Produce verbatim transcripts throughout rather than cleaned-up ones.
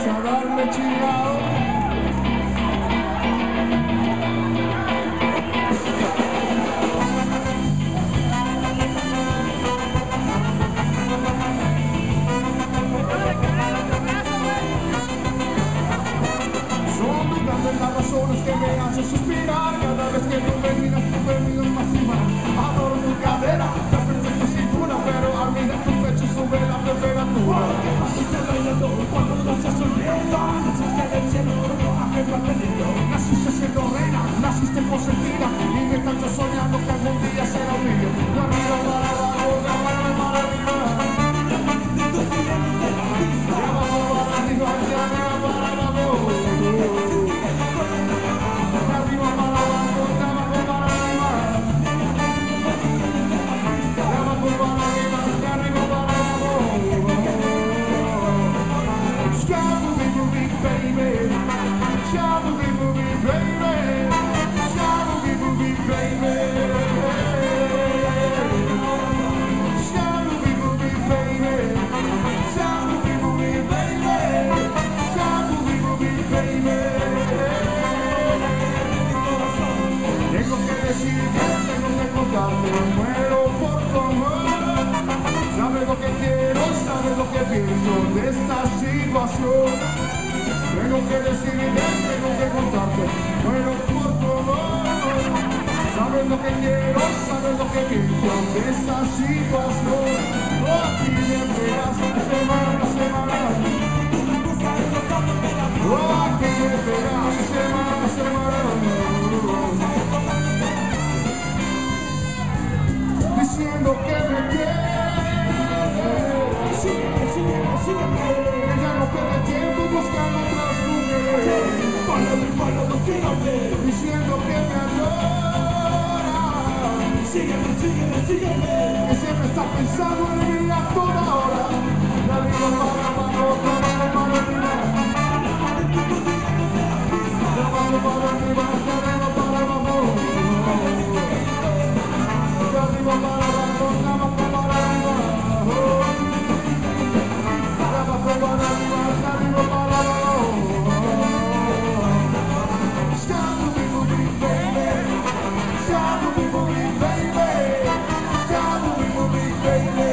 a darle chingado. Son muy grandes las razones que me hacen suspirar cada vez que tú me miras, tú me miras más y más. Adoro tu cadera, perfecta tu cintura, pero al mirar tu pecho sube la temperatura. Porque cuando te bailando, cuando no se sonriendo, naciste del cielo, no ajeno al peligro. Naciste siendo reina, naciste consentida, y me tanto soñando que algún día será un niño. De arriba para abajo, de abajo para arriba. Tú sigues de la pista. De abajo para arriba, de arriba para abajo. De arriba para abajo, de abajo para arriba. De abajo para arriba, de arriba para abajo. Shaboogie boogie baby, shaboogie boogie baby, shaboogie boogie baby, shaboogie boogie baby, shaboogie boogie baby, shaboogie boogie baby. Tengo que decirte, tengo que contarte, muero por tu amor. Sabes lo que quiero, sabes lo que pienso de esta situación. Tengo que decirte, tengo que contarte, muero por tu amor. Sabes lo que quiero, sabes lo que pienso de esta situación. Oh, aquí me pegas semana a semana. Oh, aquí me pegas semana a semana. Diciendo que me quieres. Sígueme, sígueme, sígueme. Ya no pierde tiempo buscando otras mujeres. Follow, follow, sígueme. Diciendo que me adora. Sígueme, sígueme, sígueme. Que siempre está pensando en mí a toda hora. De arriba para abajo, de abajo para arriba. De abajo para arriba, de arriba para abajo. De arriba para abajo, de abajo para arriba. De abajo para arriba, de arriba para abajo. Shaboogie boogie baby, shaboogie boogie baby, shaboogie boogie baby.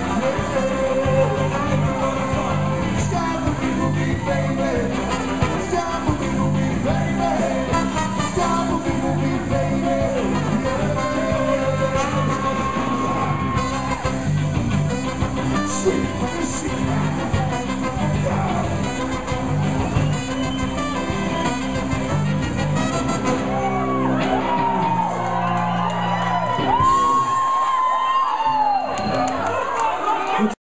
Shaboogie boogie baby, shaboogie boogie baby, shaboogie boogie baby. Sweet.